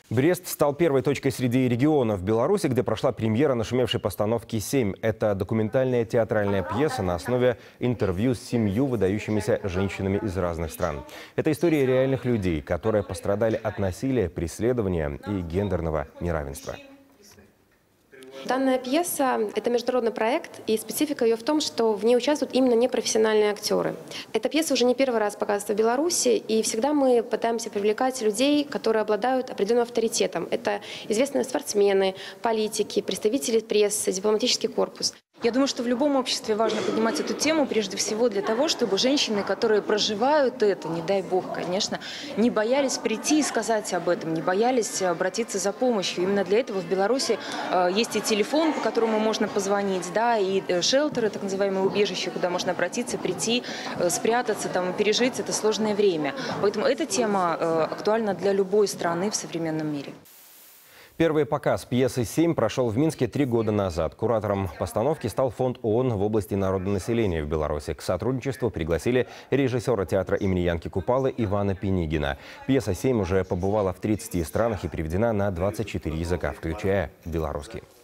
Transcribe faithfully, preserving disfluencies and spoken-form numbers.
Брест стал первой точкой среди регионов Беларуси, где прошла премьера нашумевшей постановки «Семь». Это документальная театральная пьеса на основе интервью с семью выдающимися женщинами из разных стран. Это история реальных людей, которые пострадали от насилия, преследования и гендерного неравенства. Данная пьеса – это международный проект, и специфика ее в том, что в ней участвуют именно непрофессиональные актеры. Эта пьеса уже не первый раз показывается в Беларуси, и всегда мы пытаемся привлекать людей, которые обладают определенным авторитетом. Это известные спортсмены, политики, представители прессы, дипломатический корпус. Я думаю, что в любом обществе важно поднимать эту тему прежде всего для того, чтобы женщины, которые проживают это, не дай бог, конечно, не боялись прийти и сказать об этом, не боялись обратиться за помощью. Именно для этого в Беларуси э, есть и телефон, по которому можно позвонить, да, и э, шелтеры, так называемые убежища, куда можно обратиться, прийти, э, спрятаться, там, пережить это сложное время. Поэтому эта тема э, актуальна для любой страны в современном мире. Первый показ пьесы «Семь» прошел в Минске три года назад. Куратором постановки стал фонд ООН в области народонаселения в Беларуси. К сотрудничеству пригласили режиссера театра имени Янки Купалы Ивана Пенигина. Пьеса «Семь» уже побывала в тридцати странах и переведена на двадцать четыре языка, включая белорусский.